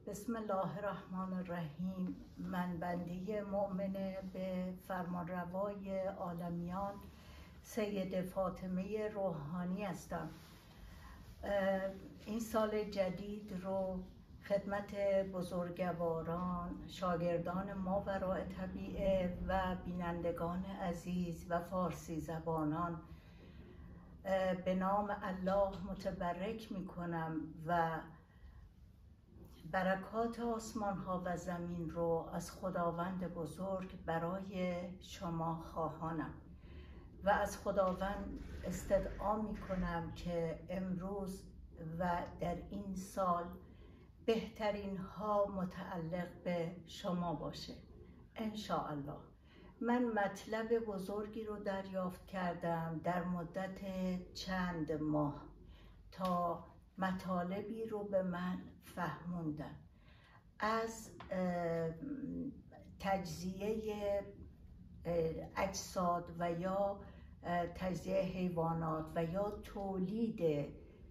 بسم الله الرحمن الرحیم. من بنده مؤمنه به فرمانروای عالمیان سید فاطمه روحانی هستم. این سال جدید رو خدمت بزرگواران، شاگردان ماوراء طبیعه و بینندگان عزیز و فارسی زبانان به نام الله متبرک می کنم و برکات آسمان ها و زمین رو از خداوند بزرگ برای شما خواهانم و از خداوند استدعا می کنم که امروز و در این سال بهترین ها متعلق به شما باشه ان شاء الله. من مطلب بزرگی رو دریافت کردم در مدت چند ماه تا مطالبی رو به من فهموندن از تجزیه اجساد و یا تجزیه حیوانات و یا تولید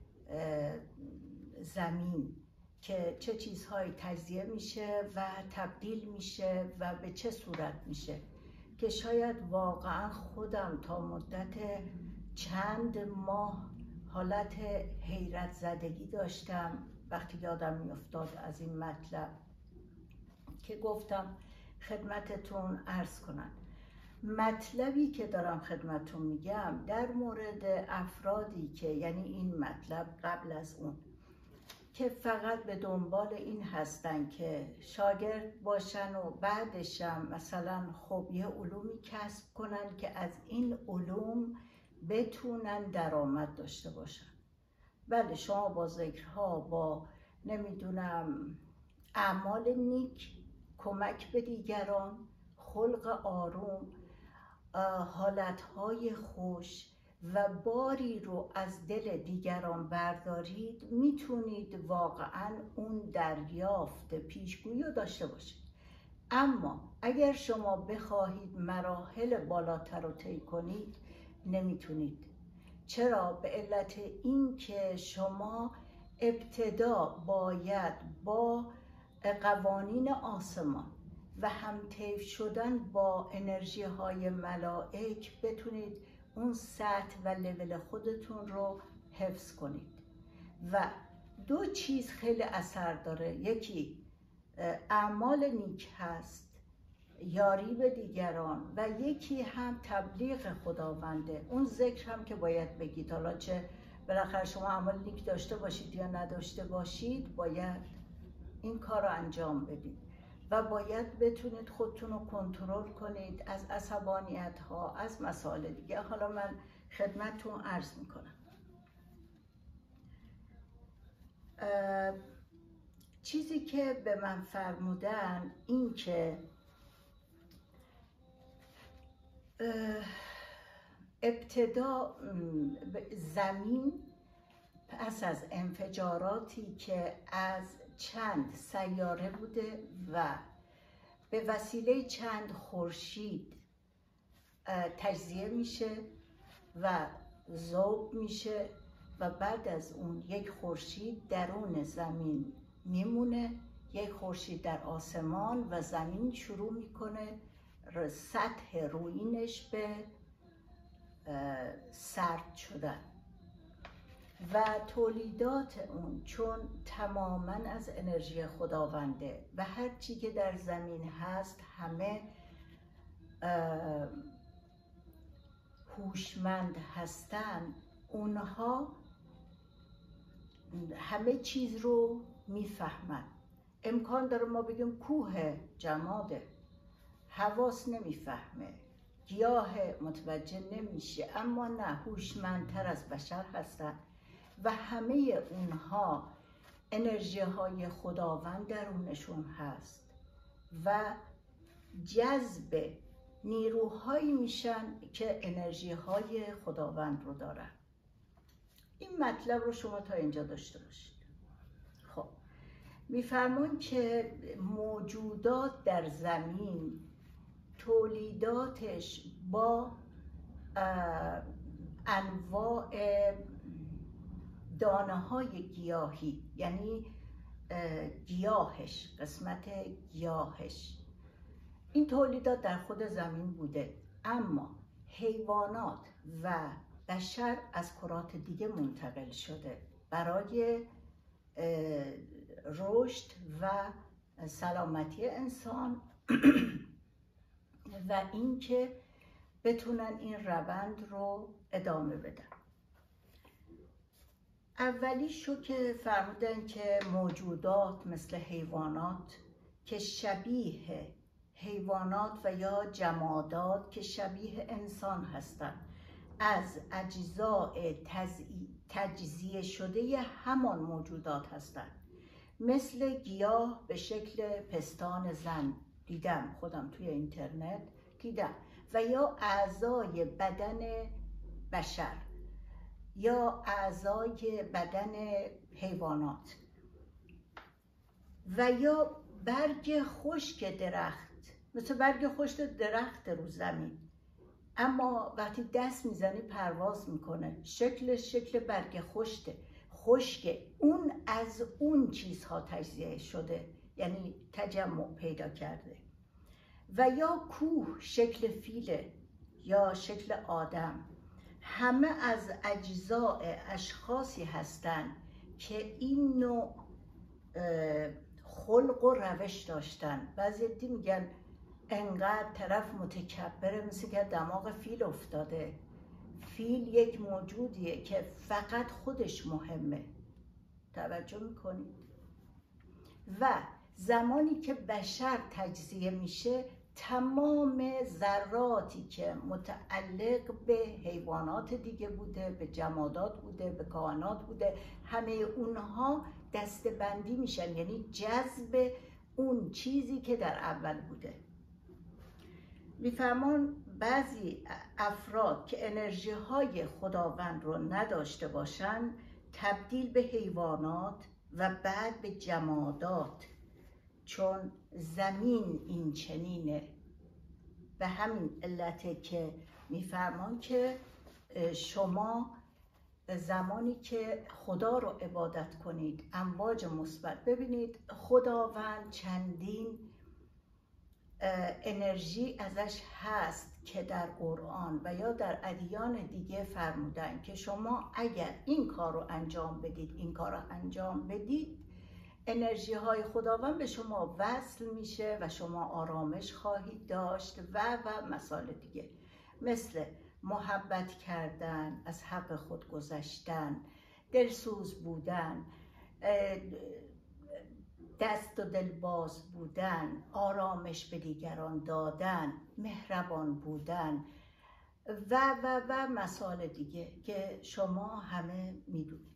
زمین که چه چیزهایی تجزیه میشه و تبدیل میشه و به چه صورت میشه، که شاید واقعا خودم تا مدت چند ماه حالت حیرت زدگی داشتم وقتی یادم میافتاد از این مطلب که گفتم خدمتتون عرض کنم. مطلبی که دارم خدمتتون میگم در مورد افرادی که یعنی این مطلب قبل از اون که فقط به دنبال این هستن که شاگرد باشن و بعدشم مثلا خب یه علومی کسب کنن که از این علوم بتونن درآمد داشته باشن. بله، شما با ذکرها، با نمیدونم اعمال نیک، کمک به دیگران، خلق آروم، حالتهای خوش و باری رو از دل دیگران بردارید، میتونید واقعا اون دریافت پیشگویی رو داشته باشید. اما اگر شما بخواهید مراحل بالاتر رو طی کنید نمیتونید. چرا؟ به علت این که شما ابتدا باید با قوانین آسمان و همطیف شدن با انرژی های ملائک بتونید اون سطح و لول خودتون رو حفظ کنید. و دو چیز خیلی اثر داره. یکی اعمال نیک هست، یاری به دیگران، و یکی هم تبلیغ خداونده. اون ذکر هم که باید بگید، حالا چه بالاخره شما اعمال نیک داشته باشید یا نداشته باشید، باید این کار رو انجام بدید و باید بتونید خودتون رو کنترل کنید از عصبانیت ها، از مسائل دیگه. حالا من خدمتتون عرض میکنم. چیزی که به من فرمودن این که ابتدا زمین پس از انفجاراتی که از چند سیاره بوده و به وسیله چند خورشید تجزیه میشه و ذوب میشه و بعد از اون یک خورشید درون زمین میمونه، یک خورشید در آسمان، و زمین شروع میکنه سطح رویینش به سرد شدن و تولیدات اون چون تماما از انرژی خداونده و هر چی که در زمین هست همه هوشمند هستن، اونها همه چیز رو میفهمن. امکان داره ما بگیم کوه جماده، حواس نمیفهمه، گیاه متوجه نمیشه، اما نه، هوشمندتر از بشر هستن و همه اونها انرژی های خداوند درونشون هست و جذب نیروهایی میشن که انرژی های خداوند رو دارن. این مطلب رو شما تا اینجا داشته باشید. خب میفرمون که موجودات در زمین تولیداتش با انواع دانه های گیاهی، یعنی گیاهش، قسمت گیاهش، این تولیدات در خود زمین بوده، اما حیوانات و بشر از کرات دیگه منتقل شده برای رشد و سلامتی انسان و اینکه بتونن این روند رو ادامه بدن. اولیشو که فرمودن که موجودات مثل حیوانات که شبیه حیوانات و یا جمادات که شبیه انسان هستند از اجزاء تجزیه شده همان موجودات هستند، مثل گیاه به شکل پستان زن دیدم، خودم توی اینترنت دیدم، و یا اعضای بدن بشر یا اعضای بدن حیوانات و یا برگ خشک درخت، مثل برگ خشک درخت رو زمین، اما وقتی دست میزنی پرواز میکنه، شکل برگ خشک اون از اون چیزها تجزیه شده، یعنی تجمع پیدا کرده. و یا کوه شکل فیله یا شکل آدم، همه از اجزاء اشخاصی هستند که این نوع خلق و روش داشتن. بعضی عده میگن انقدر طرف متکبره مثل که دماغ فیل افتاده. فیل یک موجودیه که فقط خودش مهمه. توجه میکنید؟ و زمانی که بشر تجزیه میشه، تمام ذراتی که متعلق به حیوانات دیگه بوده، به جمادات بوده، به کائنات بوده، همه اونها دسته‌بندی میشن، یعنی جذب اون چیزی که در اول بوده. میفرمان بعضی افراد که انرژی های خداوند رو نداشته باشن، تبدیل به حیوانات و بعد به جمادات، چون زمین این چنینه. به همین علته که میفرمان که شما زمانی که خدا رو عبادت کنید، امواج مثبت، ببینید خداوند چندین انرژی ازش هست که در قرآن و یا در ادیان دیگه فرمودن که شما اگر این کار رو انجام بدید، انرژی های خداوند به شما وصل میشه و شما آرامش خواهید داشت و مسائل دیگه، مثل محبت کردن، از حق خود گذشتن، دلسوز بودن، دست و دلباز بودن، آرامش به دیگران دادن، مهربان بودن و مسائل دیگه که شما همه میدونید.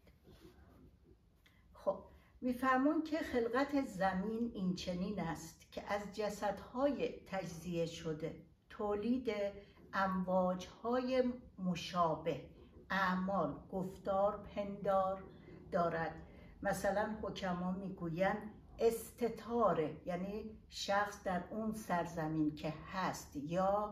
خب میفرمون که خلقت زمین این چنین است که از جسدهای تجزیه شده تولید امواجهای مشابه، اعمال، گفتار، پندار دارد. مثلا حکما میگویند استتاره، یعنی شخص در اون سرزمین که هست، یا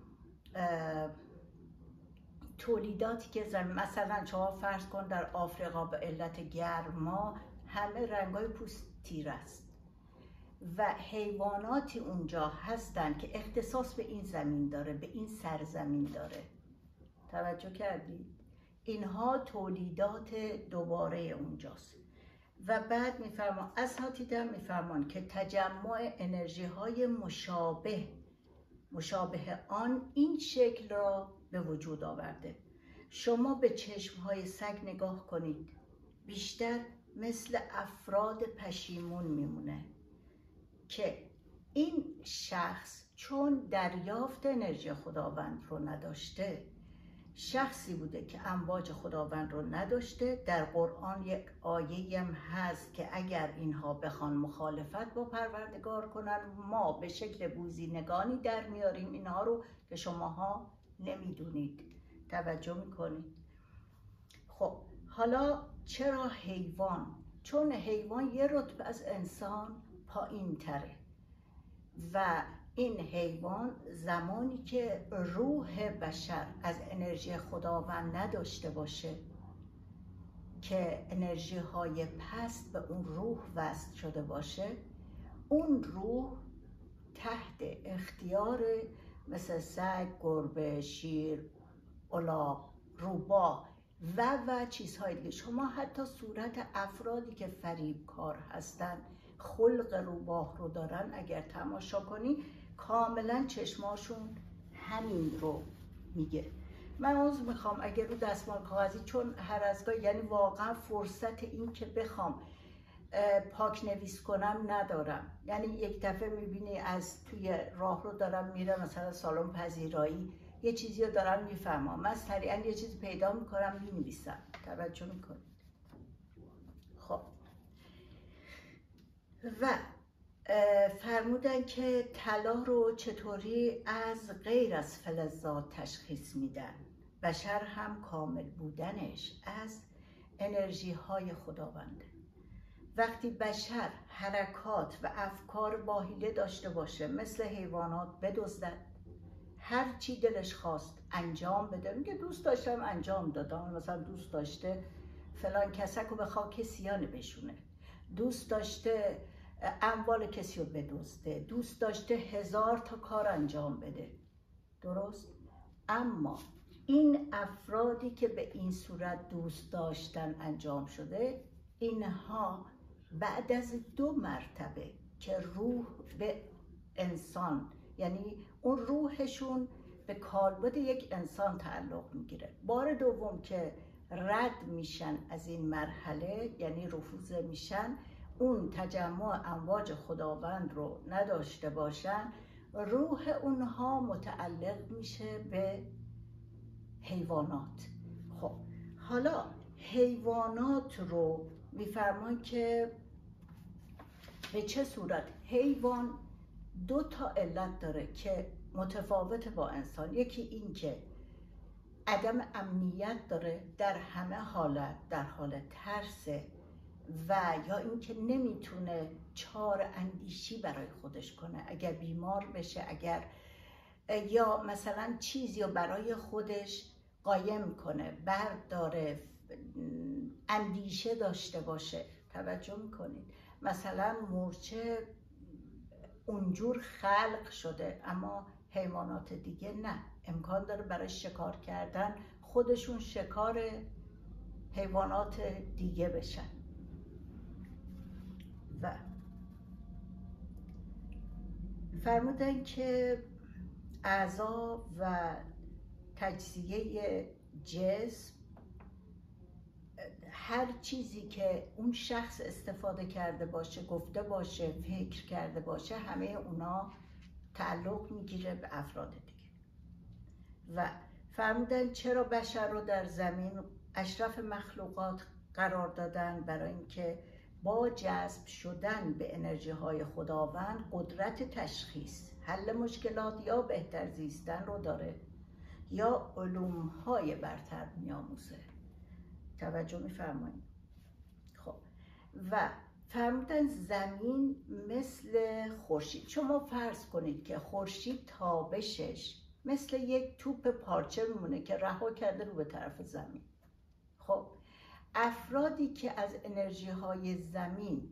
تولیداتی که زمین، مثلا شما فرض کن در آفریقا به علت گرما همه رنگای پوست تیره است و حیواناتی اونجا هستن که اختصاص به این زمین داره، به این سرزمین داره. توجه کردید؟ اینها تولیدات دوباره اونجاست. و بعد میفرمان اساتید میفرمان که تجمع انرژی های مشابه آن این شکل را به وجود آورده. شما به چشم های سگ نگاه کنید، بیشتر مثل افراد پشیمون میمونه که این شخص چون دریافت انرژی خداوند رو نداشته، شخصی بوده که امواج خداوند رو نداشته. در قرآن یک آیه هم هست که اگر اینها بخوان مخالفت با پروردگار کنن، ما به شکل بوزینگانی در میاریم اینها رو که شماها نمیدونید. توجه میکنید؟ خب حالا چرا حیوان؟ چون حیوان یه رتبه از انسان پایین تره و این حیوان زمانی که روح بشر از انرژی خداوند نداشته باشه، که انرژی های پست به اون روح وصل شده باشه، اون روح تحت اختیار مثل سگ، گربه، شیر، الاغ، روباه و چیزهای دیگه. شما حتی صورت افرادی که فریبکار هستن، خلق روباه رو دارن، اگر تماشا کنی کاملا چشماشون همین رو میگه. من عذر میخوام اگر رو دستمال کاغذی، چون هر از گاهی یعنی واقعا فرصت این که بخوام پاک نویس کنم ندارم. یعنی یک دفعه میبینی از توی راه رو دارم میرم مثلا سالن پذیرایی، یه چیزی رو دارم میفهمم، من سریعا یه چیزی پیدا میکنم مینویسم. توجه میکنید؟ خب و فرمودن که طلا رو چطوری از غیر از فلزات تشخیص میدن. بشر هم کامل بودنش از انرژی های خداونده. وقتی بشر حرکات و افکار با حیله داشته باشه، مثل حیوانات بدزدد، هر چی دلش خواست انجام بده، میگه دوست داشتم انجام دادم، مثلا دوست داشته فلان کسک رو به خاک سیاه بشونه، دوست داشته اموال کسی رو بدزده، دوست داشته 1000 تا کار انجام بده. درست؟ اما این افرادی که به این صورت دوست داشتن انجام شده، اینها بعد از 2 مرتبه که روح به انسان، یعنی اون روحشون به کالبد یک انسان تعلق میگیره، بار دوم که رد میشن از این مرحله، یعنی رفوزه میشن، اون تجمع امواج خداوند رو نداشته باشن، روح اونها متعلق میشه به حیوانات. خب حالا حیوانات رو میفرمان که به چه صورت؟ حیوان 2 تا علت داره که متفاوت با انسان. یکی این که عدم امنیت داره، در همه حالت در حال ترسه، و یا اینکه نمیتونه چار اندیشی برای خودش کنه. اگر بیمار بشه، اگر یا مثلا چیزی رو برای خودش قایم کنه، برداره، اندیشه داشته باشه. توجه میکنید؟ مثلا مورچه اونجور خلق شده، اما حیوانات دیگه نه، امکان داره برای شکار کردن خودشون شکار حیوانات دیگه بشن. و فرمودن که اعضا و تجزیه جسم، هر چیزی که اون شخص استفاده کرده باشه، گفته باشه، فکر کرده باشه، همه اونا تعلق میگیره به افراد دیگه. و فرمودن چرا بشر رو در زمین اشرف مخلوقات قرار دادن؟ برای اینکه با جذب شدن به انرژی های خداوند قدرت تشخیص، حل مشکلات یا بهتر زیستن رو داره، یا علوم های برتر میاموزه. توجه میفرمایید؟ خب و فرمودن زمین مثل خورشید. شما فرض کنید که خورشید تابشش مثل یک توپ پارچه میمونه که رها کرده رو به طرف زمین. خب افرادی که از انرژی های زمین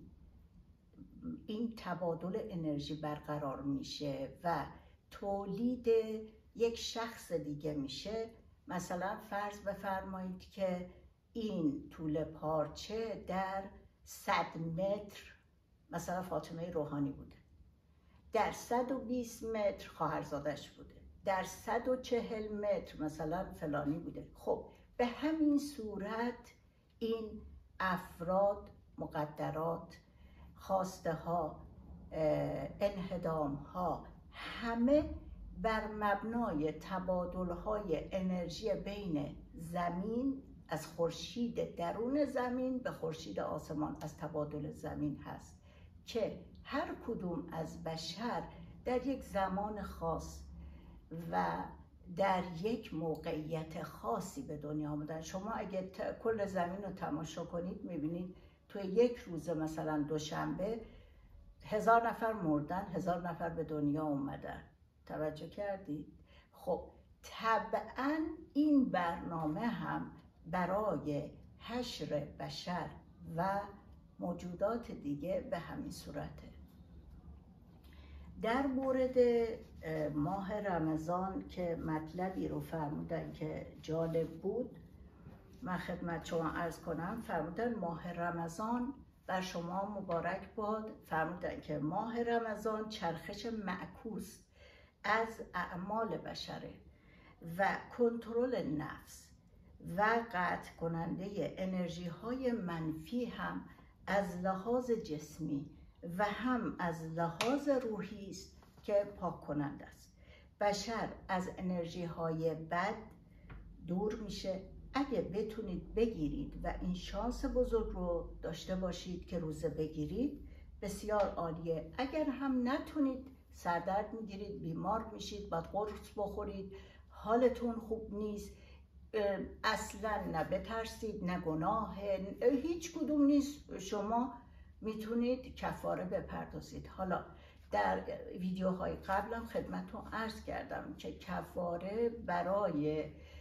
این تبادل انرژی برقرار میشه و تولید یک شخص دیگه میشه، مثلا فرض بفرمایید که این طول پارچه در 100 متر مثلا فاطمه روحانی بوده، در 120 متر خواهرزادش بوده، در 140 متر مثلا فلانی بوده. خب به همین صورت این افراد، مقدرات، خواسته ها، انهدام ها، همه بر مبنای تبادل های انرژی بین زمین، از خورشید درون زمین به خورشید آسمان، از تبادل زمین هست که هر کدوم از بشر در یک زمان خاص و در یک موقعیت خاصی به دنیا آمدن. شما اگه کل زمین رو تماشا کنید میبینید توی یک روز مثلا دوشنبه 1000 نفر مردن، 1000 نفر به دنیا اومدن. توجه کردید؟ خب طبعا این برنامه هم برای حشر بشر و موجودات دیگه به همین صورته. در مورد ماه رمضان که مطلبی رو فرمودن که جالب بود، من خدمت شما عرض کنم. فرمودن ماه رمضان بر شما مبارک باد. فرمودن که ماه رمضان چرخش معکوس از اعمال بشره و کنترل نفس و قطع کننده انرژی های منفی هم از لحاظ جسمی و هم از لحاظ روحی است که پاک کننده است. بشر از انرژی های بد دور میشه. اگه بتونید بگیرید و این شانس بزرگ رو داشته باشید که روزه بگیرید، بسیار عالیه. اگر هم نتونید، سردرد میگیرید، بیمار میشید، باید قرص بخورید، حالتون خوب نیست، اصلا نه بترسید نه گناه، هیچ کدوم نیست، شما میتونید کفاره بپردازید. حالا در ویدیوهای قبلم خدمتتون عرض کردم که کفاره برای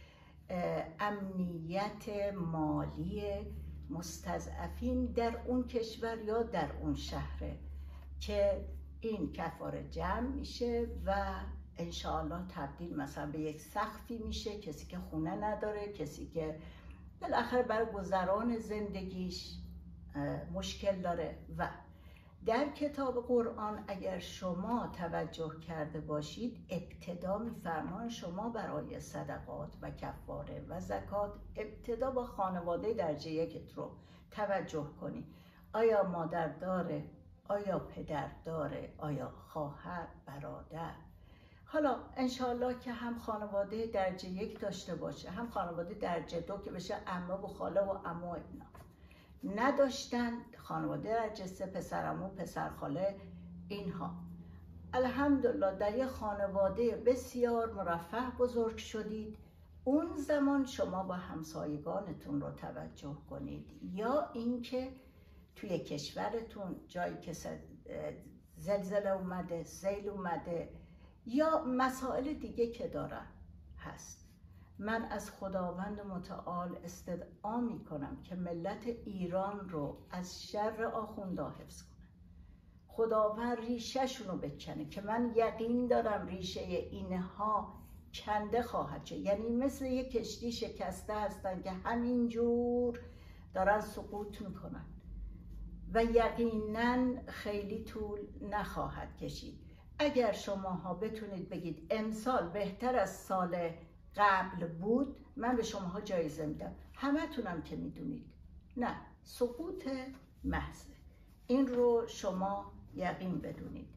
امنیت مالی مستضعفین در اون کشور یا در اون شهره که این کفاره جمع میشه و انشاءالله تبدیل مثلا به یک سقفی میشه. کسی که خونه نداره، کسی که بالاخره برای گذران زندگیش مشکل داره. و در کتاب قرآن اگر شما توجه کرده باشید، ابتدا میفرمان شما برای صدقات و کفاره و زکات ابتدا با خانواده درجه یکت رو توجه کنی. آیا مادر داره؟ آیا پدر داره؟ آیا خواهر، برادر؟ حالا انشاءالله که هم خانواده درجه یک داشته باشه، هم خانواده درجه دو که بشه عمه و خاله و عمو اینا. نداشتن خانواده درجه سه، پسر عمو، پسر خاله، اینها. الحمدلله در یه خانواده بسیار مرفه بزرگ شدید. اون زمان شما با همسایگانتون رو توجه کنید، یا اینکه توی کشورتون جایی که زلزله اومده، سیل اومده یا مسائل دیگه که دارن هست. من از خداوند متعال استدعا می کنم که ملت ایران رو از شر آخوندا حفظ کنه. خداوند ریشه شونو بکنه که من یقین دارم ریشه اینها کنده خواهد شد. یعنی مثل یک کشتی شکسته هستن که همینجور دارن سقوط میکنن و یقینا خیلی طول نخواهد کشید. اگر شماها بتونید بگید امسال بهتر از سال قبل بود، من به شماها جایزه میدم. همه تونم که میدونید نه، سقوط محضه. این رو شما یقین بدونید.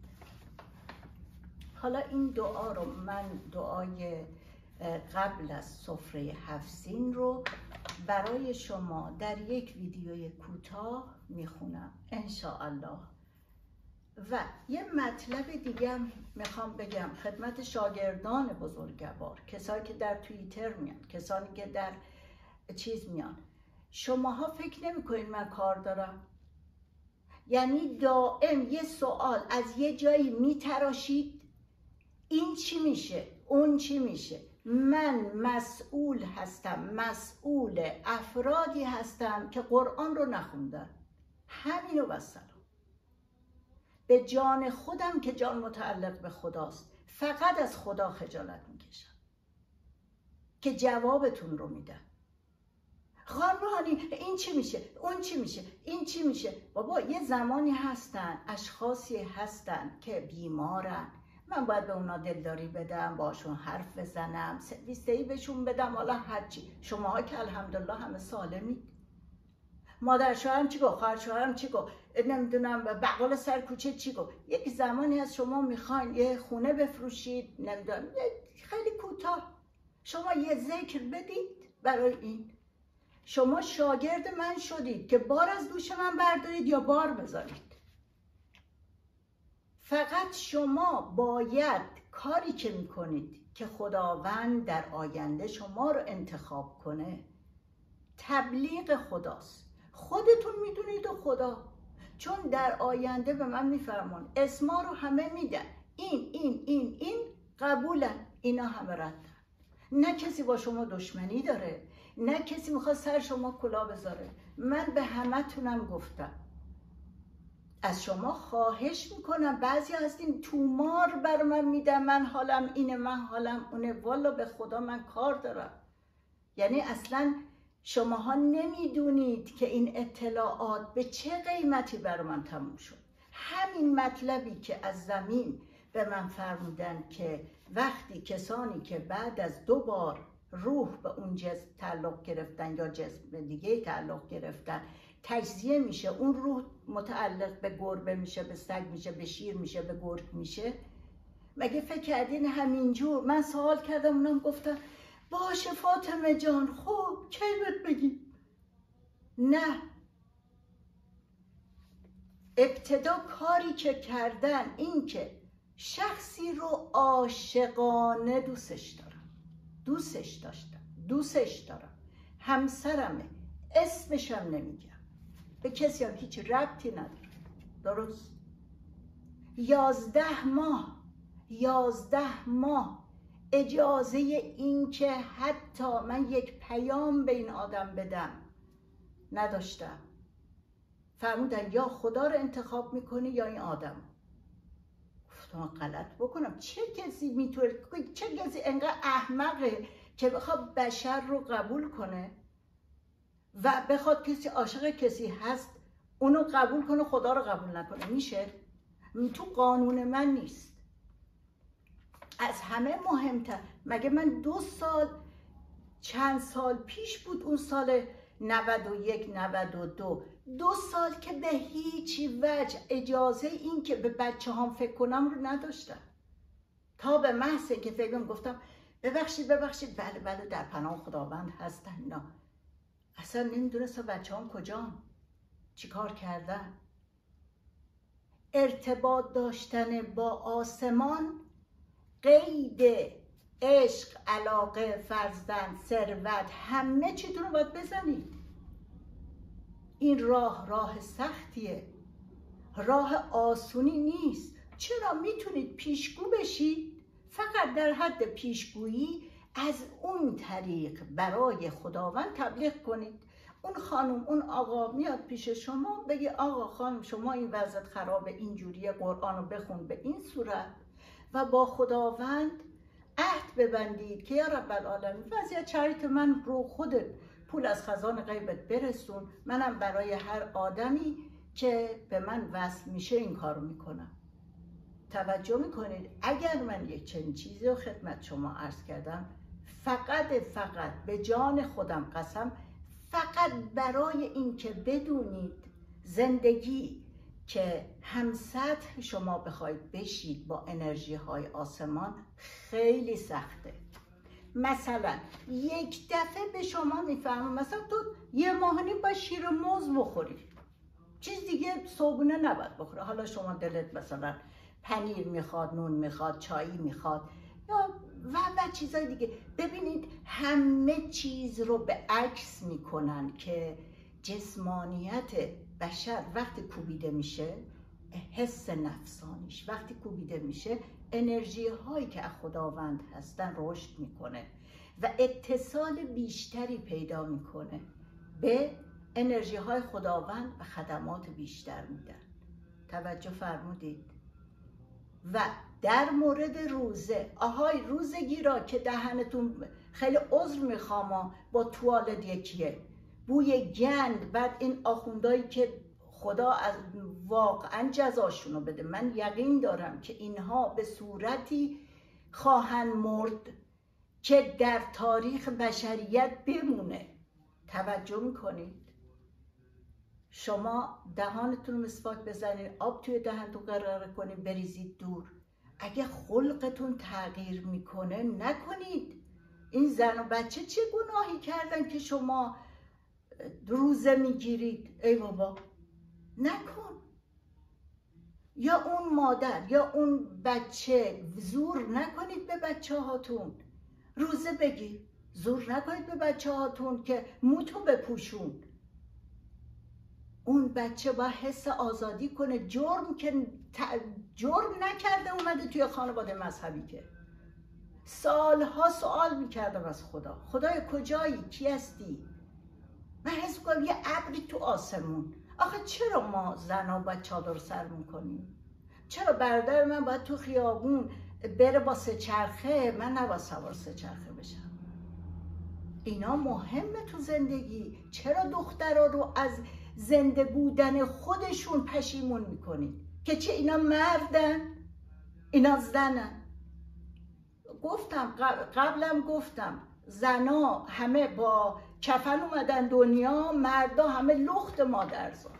حالا این دعا رو من، دعای قبل از سفره 7 سین رو برای شما در یک ویدیوی کوتاه میخونم انشاءالله. و یه مطلب دیگه هم میخوام بگم خدمت شاگردان بزرگوار، کسانی که در توییتر میان، کسانی که در چیز میان. شماها فکر نمیکنید من کار دارم؟ یعنی دائم یه سوال از یه جایی میتراشید، این چی میشه؟ اون چی میشه؟ من مسئول هستم، مسئول افرادی هستم که قرآن رو نخوندن. همینو بسلام. به جان خودم که جان متعلق به خداست، فقط از خدا خجالت میکشم که جوابتون رو میدم. خانمانی این چی میشه؟ اون چی میشه؟ این چی میشه؟ بابا یه زمانی هستن، اشخاصی هستن که بیمارن، من باید به اونا دلداری بدم، باشون حرف بزنم، سرویسه‌ای بهشون بدم، حالا هرچی. شماها که الحمدلله همه سالمید. مادر شوهرم چی گفت؟ خواهر شوهرم چی گفت؟ نمیدونم بقال سر کوچه چی گفت؟ یک زمانی از شما میخواین یه خونه بفروشید، نمیدونم خیلی کوتاه شما یه ذکر بدید برای این. شما شاگرد من شدید که بار از دوش من بردارید یا بار بذارید. فقط شما باید کاری که میکنید که خداوند در آینده شما رو انتخاب کنه، تبلیغ خداست. خودتون میدونید و خدا، چون در آینده به من میفرمان اسما رو همه میدن، این قبولن، اینا همه ردن. نه کسی با شما دشمنی داره، نه کسی میخواد سر شما کلاه بذاره. من به همتونم گفتم از شما خواهش میکنم، بعضی هستین تومار بر من میدن، من حالم اینه، من حالم اونه. والا به خدا من کار دارم. یعنی اصلا شماها نمیدونید که این اطلاعات به چه قیمتی بر من تموم شد. همین مطلبی که از زمین به من فرمودن که وقتی کسانی که بعد از 2 بار روح به اون جسم تعلق گرفتن یا جسم دیگه تعلق گرفتن تجزیه میشه، اون روح متعلق به گربه میشه، به سگ میشه، به شیر میشه، به گرگ میشه. مگه فکر کردین همینجور؟ من سوال کردم، اونم گفتن باشه فاطمه جان، خب کی بهت بگیم؟ نه، ابتدا کاری که کردن این که شخصی رو عاشقانه دوستش دارم، دوستش داشتم، دوستش دارم، همسرمه، اسمشم نمیگم، به کسی هم هیچ ربطی نداره، درست؟ 11 ماه اجازه این که حتی من یک پیام به این آدم بدم نداشتم. فرمودن یا خدا رو انتخاب میکنی یا این آدم. گفتم غلط بکنم؟ چه کسی میتونه، چه کسی انقدر احمقه که بخواد بشر رو قبول کنه و بخواد کسی عاشق کسی هست اونو قبول کنه، خدا رو قبول نکنه؟ میشه؟ تو قانون من نیست. از همه مهمتر، مگه من 2 سال، چند سال پیش بود اون سال 91 92، 2 سال که به هیچ وجه اجازه این که به بچه هام فکر کنم رو نداشتم، تا به محض که فکرم گفتم ببخشید بله در پناه خداوند هستن. اینا اصلا نمیدونستم بچه هام کجان، چی کار کردن. ارتباط داشتن با آسمان قید عشق، علاقه، فرزند، ثروت، همه چیتون رو باید بزنید. این راه سختیه، راه آسونی نیست. چرا؟ میتونید پیشگو بشید، فقط در حد پیشگویی از اون طریق برای خداوند تبلیغ کنید. اون خانم، اون آقا میاد پیش شما بگه آقا خانم شما این وضعیت خرابه، اینجوریه، قرآن رو بخون به این صورت و با خداوند عهد ببندید که یا رب العالمین وضعیت شرایط من رو خودت پول از خزان غیبت برسون، منم برای هر آدمی که به من وصل میشه این کارو میکنم. توجه میکنید؟ اگر من یک چنین چیزی رو خدمت شما عرض کردم، فقط به جان خودم قسم، فقط برای این که بدونید زندگی که هم سطح شما بخواید بشید با انرژی های آسمان خیلی سخته. مثلا یک دفعه به شما میفهمم مثلا تو 1 ماه و نیم باید شیر موز بخوری، چیز دیگه صبحونه نباید بخوره. حالا شما دلت مثلا پنیر میخواد، نون میخواد، چایی میخواد یا و چیزای دیگه. ببینید همه چیز رو به عکس میکنن که جسمانیت بشر وقتی کوبیده میشه، حس نفسانیش وقتی کوبیده میشه، انرژی هایی که از خداوند هستن رشد میکنه و اتصال بیشتری پیدا میکنه به انرژی های خداوند و خدمات بیشتر میدن. توجه فرمودید؟ و در مورد روزه، آهای روزگیرا که دهنتون خیلی عذر میخوام با توالت یکیه، بوی گند، بعد این آخوندایی که خدا از واقعا جزاشونو بده، من یقین دارم که اینها به صورتی خواهند مرد که در تاریخ بشریت بمونه. توجه میکنید؟ شما دهانتون رو مسواک بزنید، آب توی دهنتون قرار کنید، بریزید دور. اگه خلقتون تغییر میکنه نکنید. این زن و بچه چه گناهی کردن که شما روزه میگیرید؟ ای بابا نکن. یا اون مادر یا اون بچه، زور نکنید به بچه هاتون روزه بگیر، زور نکنید به بچه هاتون که موتو بپوشون. اون بچه باید حس آزادی کنه. جرم نکرده اومده توی خانواده مذهبی که سالها سوال میکردم از خدا، خدای کجایی؟ کی هستی؟ من حس میکنم یه ابری تو آسمون. آخه چرا ما زنها باید چادر سر میکنیم؟ چرا برادر من باید تو خیابون بره با سه‌چرخه، من نباید سوار سه‌چرخه بشم؟ اینا مهمه تو زندگی. چرا دخترها رو از زنده بودن خودشون پشیمون میکنید؟ که چه اینا مردن؟ اینا زنن. گفتم قبلم گفتم زنا همه با کفن اومدن دنیا، مردا همه لخت مادرزاد.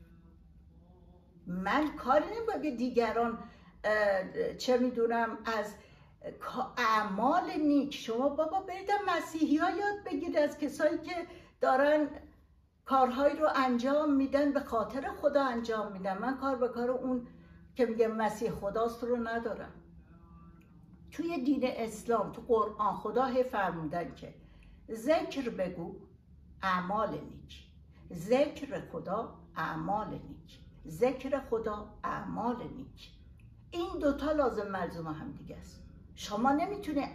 من کاری نمی‌کنم به دیگران چه میدونم از اعمال نیک. شما بابا برید مسیحی ها یاد بگیرید، از کسایی که دارن کارهایی رو انجام میدن به خاطر خدا انجام میدن. من کار به کار اون که میگه مسیح خداست رو ندارم. توی دین اسلام تو قرآن خدا فرمودن که ذکر بگو اعمال نیک، ذکر خدا اعمال نیک، ذکر خدا اعمال نیک. این دوتا لازم ملزوم هم دیگه است. شما نمیتونه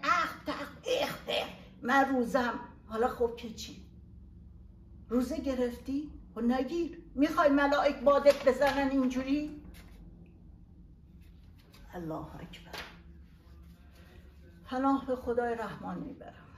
من روزم. حالا خب که چی؟ روزه گرفتی؟ و نگیر. میخوای ملائک بادت بزنن اینجوری؟ الله اکبر. پناه به خدای رحمان میبرم.